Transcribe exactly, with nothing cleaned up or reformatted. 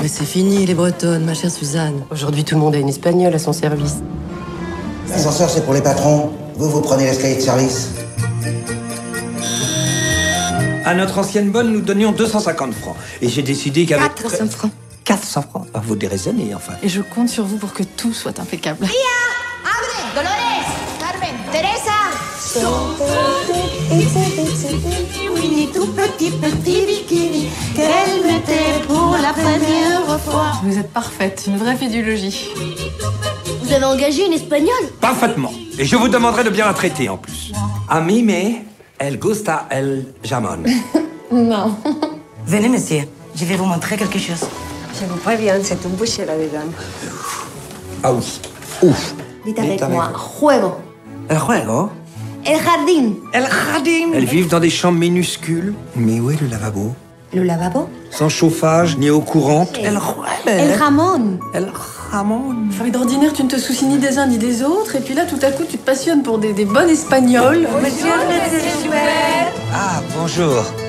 Mais c'est fini, les Bretonnes, ma chère Suzanne. Aujourd'hui, tout le monde a une espagnole à son service. L'ascenseur, c'est pour les patrons. Vous, vous prenez l'escalier de service. À notre ancienne bonne, nous donnions deux cent cinquante francs. Et j'ai décidé qu'avec... quatre cents francs. quatre cents francs. Ah, vous déraisonnez, enfin. Et je compte sur vous pour que tout soit impeccable. Abre, Dolores, Carmen, Teresa. Winnie, tout petit, petit bikini qu'elle mettait pour la première fois. Vous êtes parfaite, une vraie fédulogie. Vous avez engagé une espagnole? Parfaitement. Et je vous demanderai de bien la traiter, en plus. A mí me el gusta el jamón. Non. Venez, monsieur. Je vais vous montrer quelque chose. Je vous préviens, c'est une bouchée là-dedans. Ah oui. Ouf. Dites avec moi, juego. El juego. El jardín. El jardín. Elles vivent dans des chambres minuscules. Mais où est le lavabo? Le lavabo. Sans chauffage, ni eau courante. El juego. El jamón. El jamón. Mais d'ordinaire, tu ne te soucies ni des uns ni des autres, et puis là, tout à coup, tu te passionnes pour des, des bonnes espagnoles. Monsieur, c'est super. Ah, bonjour.